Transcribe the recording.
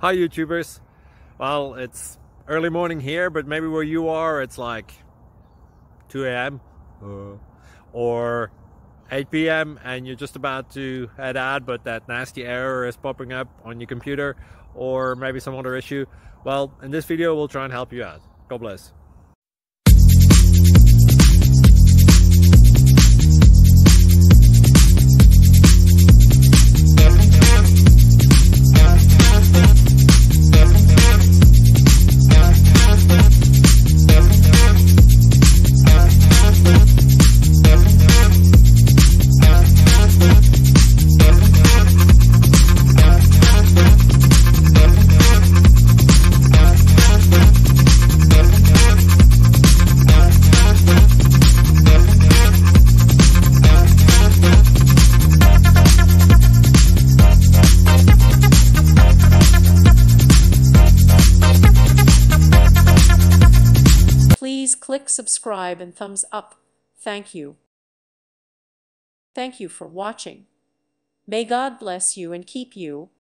Hi YouTubers. Well, it's early morning here, but maybe where you are it's like 2 a.m. or 8 p.m. and you're just about to head out, but that nasty error is popping up on your computer, or maybe some other issue. Well, in this video we'll try and help you out. God bless. Please click subscribe and thumbs up. Thank you. Thank you for watching. May God bless you and keep you.